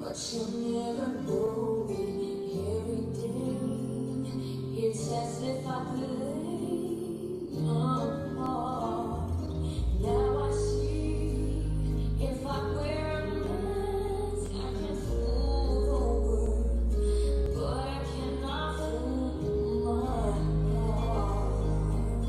but you never know me every day. It's as if I play apart. Now I see if I wear a mask, I can fool the world, but I cannot fool my heart.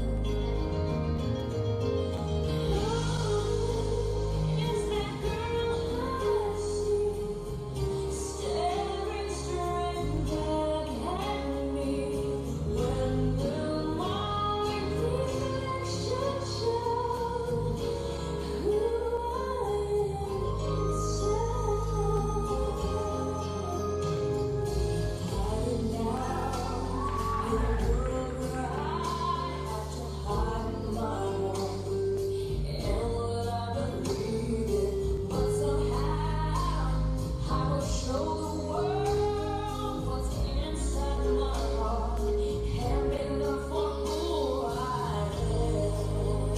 Is that girl I see staring straight back at me when the morning reflection shows who I am inside? Hiding now in a world where I have to hide my own and what I believe in, but somehow I will show the world what's inside my heart and make love for who I am.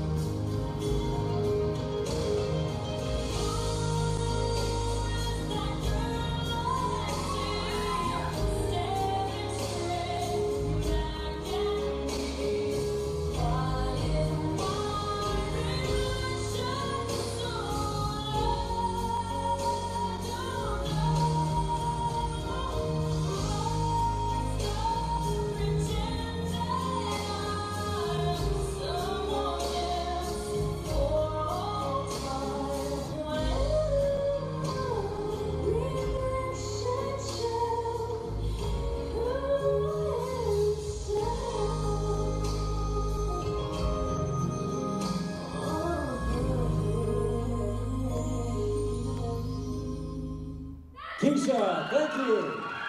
That girl I see staring straight back at me. Why is my reflection so low? I don't know. Pretend that I'm someone else for all time. Reflection show who I am. Keisha, thank you.